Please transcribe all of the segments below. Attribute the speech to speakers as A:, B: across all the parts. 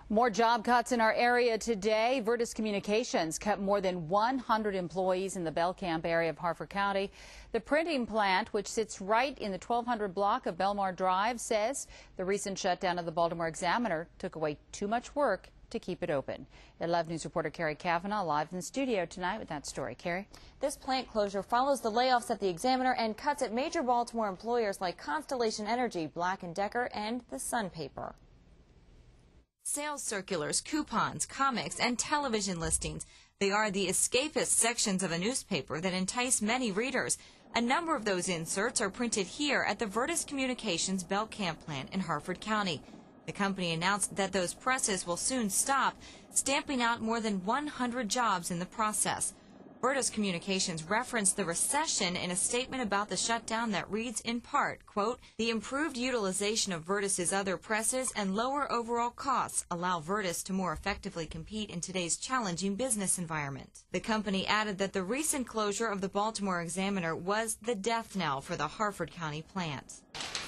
A: More job cuts in our area today. Virtus Communications cut more than 100 employees in the Belcamp area of Harford County. The printing plant, which sits right in the 1200 block of Belmar Drive, says the recent shutdown of the Baltimore Examiner took away too much work to keep it open. 11 News reporter Kerry Cavanaugh live in the studio tonight with that story. Kerry?
B: This plant closure follows the layoffs at the Examiner and cuts at major Baltimore employers like Constellation Energy, Black & Decker, and the Sun Paper. Sales circulars, coupons, comics, and television listings. They are the escapist sections of a newspaper that entice many readers. A number of those inserts are printed here at the Virtus Communications Belcamp plant in Harford County. The company announced that those presses will soon stop, stamping out more than 100 jobs in the process. Virtus Communications referenced the recession in a statement about the shutdown that reads in part, quote, "The improved utilization of Virtus's other presses and lower overall costs allow Virtus to more effectively compete in today's challenging business environment." The company added that the recent closure of the Baltimore Examiner was the death knell for the Harford County plant.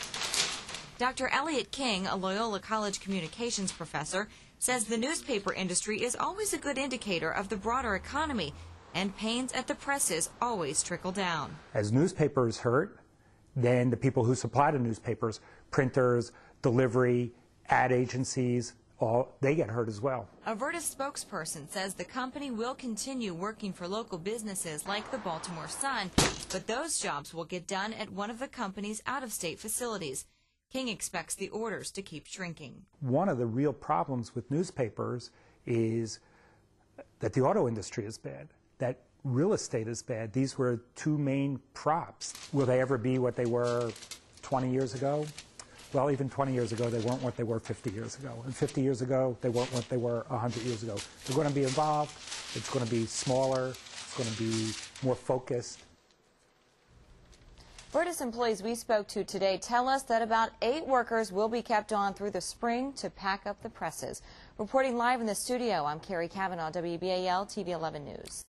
B: Dr. Elliot King, a Loyola College communications professor, says the newspaper industry is always a good indicator of the broader economy, and pains at the presses always trickle down.
C: As newspapers hurt, then the people who supply the newspapers, printers, delivery, ad agencies, they get hurt as well.
B: A Virtus spokesperson says the company will continue working for local businesses like the Baltimore Sun, but those jobs will get done at one of the company's out-of-state facilities. King expects the orders to keep shrinking.
C: One of the real problems with newspapers is that the auto industry is bad, that real estate is bad. These were two main props. Will they ever be what they were 20 years ago? Well, even 20 years ago, they weren't what they were 50 years ago. And 50 years ago, they weren't what they were 100 years ago. They're going to be involved. It's going to be smaller. It's going to be more focused.
B: Virtus employees we spoke to today tell us that about 8 workers will be kept on through the spring to pack up the presses. Reporting live in the studio, I'm Kerry Cavanaugh, WBAL-TV 11 News.